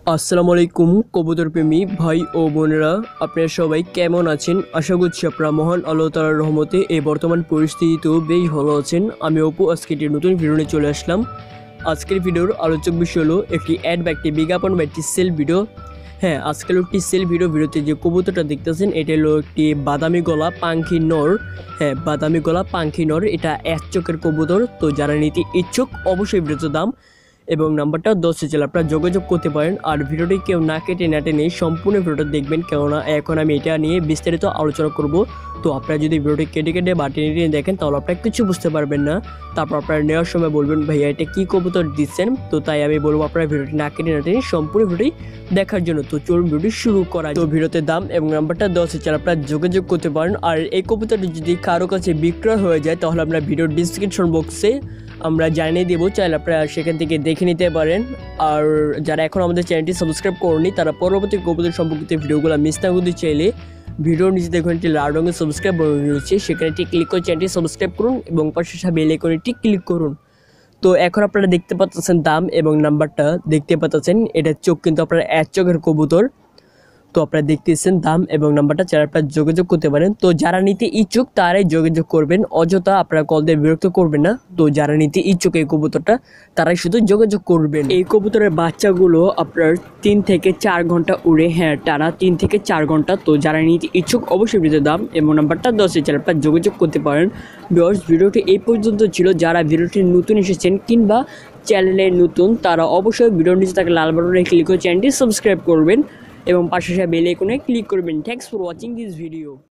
আসসালামু আলাইকুম কবুতর প্রেমী ভাই ও বোনেরা, আপনারা সবাই কেমন আছেন? আশা করছি আপনারা মহান আল্লাহ তাআলার রহমতে এই বর্তমান পরিস্থিতিতেও বেশ ভালো আছেন। আমি অপু আজকে একটি নতুন ভিডিও নিয়ে চলে আসলাম। আজকের ভিডিওর আলোচক বিষয় হলো একটি অ্যাড বা একটি বিজ্ঞাপন বা একটি সেল ভিডিও। হ্যাঁ, আজকের একটি সেল ভিডিওতে যে কবুতরটা দেখতেছেন এটা হলো একটি বাদামি গলা পাঙ্খি নর। হ্যাঁ, বাদামি গলা পাঙ্খি নর, এটা এক চোখের কবুতর। তো যারা নিতে ইচ্ছুক অবশ্যই ভিডিওতে দাম এবং নাম্বারটা 10 চাইলে আপনারা যোগাযোগ করতে পারেন। আর ভিডিওটি কেউ না কেটে না টেনে সম্পূর্ণ ভিডিওটা দেখবেন, কেননা এখন আমি এটা নিয়ে বিস্তারিত আলোচনা করব। তো আপনারা যদি ভিডিওটি কেটে কেটে বা টেনে টেনে দেখেন তাহলে আপনারা কিছু বুঝতে পারবেন না। তারপর আপনারা নেওয়ার সময় বলবেন ভাইয়া এটা কী কবুতর দিচ্ছেন। তো তাই আমি বলবো আপনারা ভিডিওটি না কেটে না টেনে সম্পূর্ণ ভিডিওটি দেখার জন্য। তো চলুন ভিডিওটি শুরু করা। তো ভিডিওতে দাম এবং নাম্বারটা 10 চাইলে আপনারা যোগাযোগ করতে পারেন। আর এই কবুতরটি যদি কারো কাছে বিক্রয় হয়ে যায় তাহলে আমরা ভিডিওর ডিসক্রিপশন বক্সে আমরা জানিয়ে দেবো, চাইলে আপনারা সেখান থেকে দেখে নিতে পারেন। আর যারা এখন আমাদের চ্যানেলটি সাবস্ক্রাইব করেনি তারা পরবর্তী কবুতর সম্পর্কিত ভিডিওগুলো মিস না করতে চাইলে ভিডিওর নিচে দেখুন একটি লাল রঙের সাবস্ক্রাইব বাটন রয়েছে, সেখানে একটি ক্লিক করে চ্যানেলটি সাবস্ক্রাইব করুন এবং পাশে বেল আইকনটি ক্লিক করুন। তো এখন আপনারা দেখতে পাচ্ছেন দাম এবং নাম্বারটা দেখতে পাচ্ছেন, এটা চোখ কিন্তু আপনারা এক চোখের কবুতর। তো আপনারা দেখতেছেন দাম এবং নাম্বারটা, যারা আপনারা যোগাযোগ করতে পারেন। তো যারা নিতে ইচ্ছুক তারাই যোগাযোগ করবেন, অযথা আপনারা কল দিয়ে বিরক্ত করবেন না। তো যারা নিতে ইচ্ছুক এই কবুতরটা তারাই শুধু যোগাযোগ করবেন। এই কবুতরের বাচ্চাগুলো আপনার 3 থেকে 4 ঘন্টা উড়ে, হ্যাঁ টানা 3 থেকে 4 ঘন্টা। তো যারা নিতে ইচ্ছুক অবশ্যই ভিডিও দাম এবং নাম্বারটা 10 চাইলে আপনারা যোগাযোগ করতে পারেন। ভিডিওটি এই পর্যন্ত ছিল। যারা ভিডিওটি নতুন এসেছেন কিংবা চ্যানেলে নতুন তারা অবশ্যই ভিডিওর নিচে থাকা লাল বাটনে ক্লিক করে চ্যানেলটি সাবস্ক্রাইব করবেন এবং পাশে বেল আইকনে ক্লিক করবেন। Thanks for watching this video.